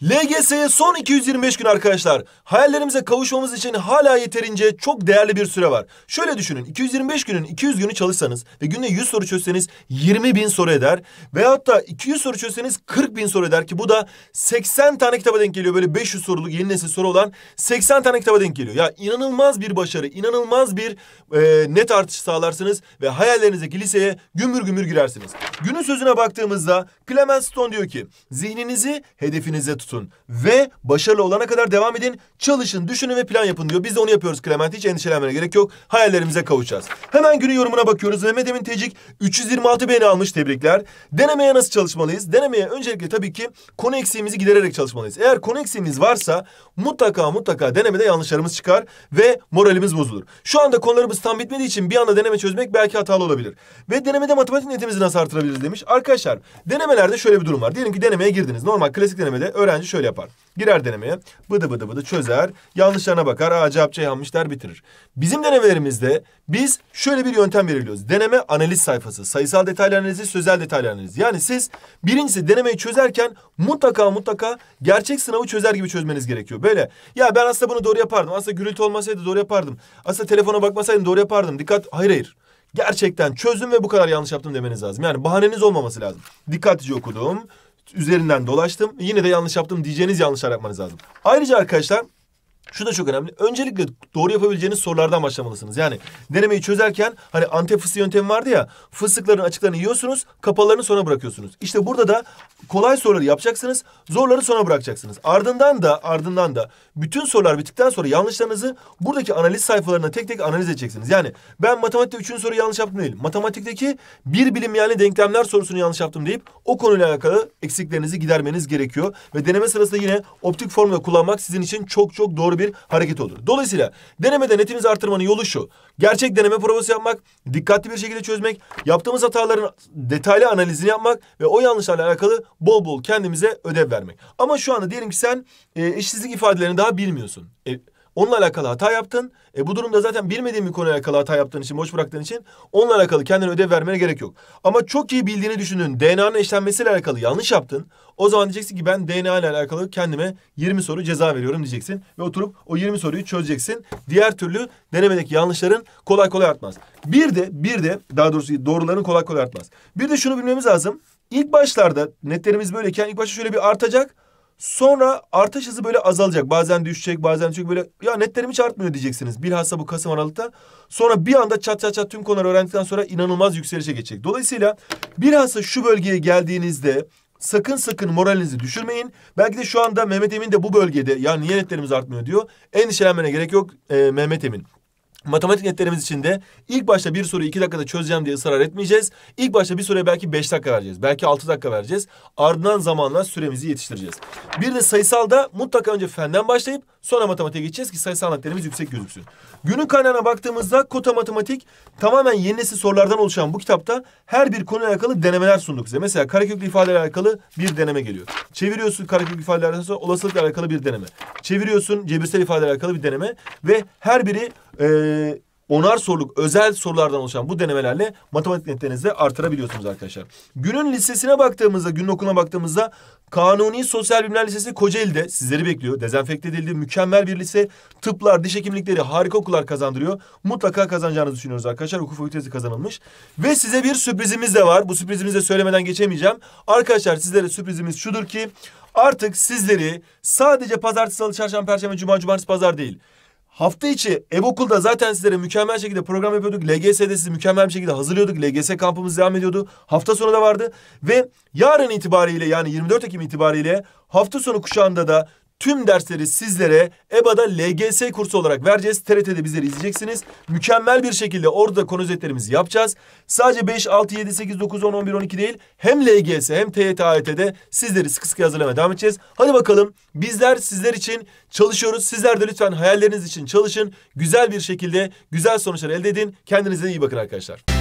LGS'ye son 225 gün arkadaşlar. Hayallerimize kavuşmamız için hala yeterince çok değerli bir süre var. Şöyle düşünün, 225 günün 200 günü çalışsanız ve günde 100 soru çözseniz 20.000 soru eder. Veyahut da 200 soru çözseniz 40.000 soru eder ki bu da 80 tane kitaba denk geliyor. Böyle 500 soruluk yeni nesil soru olan 80 tane kitaba denk geliyor. Ya inanılmaz bir başarı, inanılmaz bir net artış sağlarsınız ve hayallerinizdeki liseye gümbür gümbür girersiniz. Günün sözüne baktığımızda Clement Stone diyor ki, zihninizi hedefinize tutun ve başarılı olana kadar devam edin, çalışın, düşünün ve plan yapın diyor. Biz de onu yapıyoruz Clement, hiç endişelenmene gerek yok. Hayallerimize kavuşacağız. Hemen günün yorumuna bakıyoruz. Mehmet Emin Tecik 326 beğeni almış, tebrikler. Denemeye nasıl çalışmalıyız? Denemeye öncelikle tabii ki konu eksiğimizi gidererek çalışmalıyız. Eğer konu eksiğimiz varsa mutlaka denemede yanlışlarımız çıkar ve moralimiz bozulur. Şu anda konularımız tam bitmediği için bir anda deneme çözmek belki hatalı olabilir. Ve denemede matematik netimizi nasıl artırabiliriz demiş. Arkadaşlar denemelerde şöyle bir durum var. Diyelim ki denemeye girdiniz. Normal klasik denemede öğrenci şöyle yapar. Girer denemeye, bıdı çözer, yanlışlarına bakar, cevap yanlış der, bitirir. Bizim denemelerimizde biz şöyle bir yöntem belirliyoruz. Deneme analiz sayfası, sayısal detaylı analizi, sözel detaylı analiz. Yani siz birincisi denemeyi çözerken mutlaka gerçek sınavı çözer gibi çözmeniz gerekiyor. Böyle, ya ben aslında bunu doğru yapardım, aslında gürültü olmasaydı doğru yapardım, aslında telefona bakmasaydım doğru yapardım, dikkat, hayır. Gerçekten çözdüm ve bu kadar yanlış yaptım demeniz lazım. Yani bahaneniz olmaması lazım. Dikkatlice okudum, üzerinden dolaştım, yine de yanlış yaptım diyeceğiniz yanlışlar yapmanız lazım. Ayrıca arkadaşlar şu da çok önemli. Öncelikle doğru yapabileceğiniz sorulardan başlamalısınız. Yani denemeyi çözerken hani Antep fıstığı yöntemi vardı ya. Fıstıkların açıklarını yiyorsunuz, kapalarını sona bırakıyorsunuz. İşte burada da kolay soruları yapacaksınız, zorları sona bırakacaksınız. Ardından da bütün sorular bittikten sonra yanlışlarınızı buradaki analiz sayfalarına tek tek analiz edeceksiniz. Yani ben matematikte 3. soruyu yanlış yaptım değil. Matematikteki bir bilinmeyenli denklemler sorusunu yanlış yaptım deyip o konuyla alakalı eksiklerinizi gidermeniz gerekiyor. Ve deneme sırasında yine optik formula kullanmak sizin için çok doğru bir hareket olur. Dolayısıyla denemede netimizi artırmanın yolu şu. Gerçek deneme provası yapmak, dikkatli bir şekilde çözmek, yaptığımız hataların detaylı analizini yapmak ve o yanlışlarla alakalı bol kendimize ödev vermek. Ama şu anda diyelim ki sen eşitsizlik ifadelerini daha bilmiyorsun. Onunla alakalı hata yaptın. Bu durumda zaten bilmediğin bir konuyla alakalı hata yaptığın için, boş bıraktığın için onunla alakalı kendine ödev vermene gerek yok. Ama çok iyi bildiğini düşündüğün DNA'nın eşlenmesiyle alakalı yanlış yaptın. O zaman diyeceksin ki ben DNA ile alakalı kendime 20 soru ceza veriyorum diyeceksin. Ve oturup o 20 soruyu çözeceksin. Diğer türlü denemedeki yanlışların kolay artmaz. Bir de daha doğrusu doğruların kolay artmaz. Bir de şunu bilmemiz lazım. İlk başlarda netlerimiz böyleyken ilk başta şöyle bir artacak. Sonra artış hızı böyle azalacak. Bazen düşecek, bazen düşecek, böyle ya netlerim hiç artmıyor diyeceksiniz. Bilhassa bu Kasım Aralık'ta. Sonra bir anda çat tüm konuları öğrendikten sonra inanılmaz yükselişe geçecek. Dolayısıyla bilhassa şu bölgeye geldiğinizde sakın moralinizi düşürmeyin. Belki de şu anda Mehmet Emin de bu bölgede, ya niye netlerimiz artmıyor diyor. Endişelenmene gerek yok Mehmet Emin. Matematik netlerimiz için de ilk başta bir soruyu 2 dakikada çözeceğim diye ısrar etmeyeceğiz. İlk başta bir soruya belki 5 dakika vereceğiz. Belki 6 dakika vereceğiz. Ardından zamanla süremizi yetiştireceğiz. Bir de sayısalda mutlaka önce fenden başlayıp sonra matematiğe geçeceğiz ki sayısal netlerimiz yüksek gözüksün. Günün kaynağına baktığımızda Kota Matematik tamamen yeni nesil sorulardan oluşan bu kitapta her bir konuyla alakalı denemeler sunduk size. Mesela kareköklü ifadelerle alakalı bir deneme geliyor. Çeviriyorsun kareköklü ifadelerle sonra olasılıkla alakalı bir deneme. Çeviriyorsun cebirsel ifadelerle alakalı bir deneme ve her biri 10'ar soruluk özel sorulardan oluşan bu denemelerle matematik netlerinizi de artırabiliyorsunuz arkadaşlar. Günün listesine baktığımızda, günün okuluna baktığımızda Kanuni Sosyal Bilimler Lisesi Kocaeli'de sizleri bekliyor. Dezenfekte edildi. Mükemmel bir lise. Tıplar, diş hekimlikleri harika okullar kazandırıyor. Mutlaka kazanacağınızı düşünüyoruz arkadaşlar. Hukuk fakültesi kazanılmış. Ve size bir sürprizimiz de var. Bu sürprizimizi de söylemeden geçemeyeceğim. Arkadaşlar sizlere sürprizimiz şudur ki artık sizleri sadece pazartesi, salı, çarşamba, perşembe, cuma, cumartesi, pazar değil. Hafta içi ev-okulda zaten sizlere mükemmel şekilde program yapıyorduk. LGS'de sizi mükemmel bir şekilde hazırlıyorduk. LGS kampımız devam ediyordu. Hafta sonu da vardı. Ve yarın itibariyle, yani 24 Ekim itibariyle hafta sonu kuşağında da tüm dersleri sizlere EBA'da LGS kursu olarak vereceğiz. TRT'de bizleri izleyeceksiniz. Mükemmel bir şekilde orada konu özetlerimizi yapacağız. Sadece 5, 6, 7, 8, 9, 10, 11, 12 değil. Hem LGS hem TYT, AYT'de sizleri sıkı hazırlamaya devam edeceğiz. Hadi bakalım, bizler sizler için çalışıyoruz. Sizler de lütfen hayalleriniz için çalışın. Güzel bir şekilde güzel sonuçlar elde edin. Kendinize iyi bakın arkadaşlar.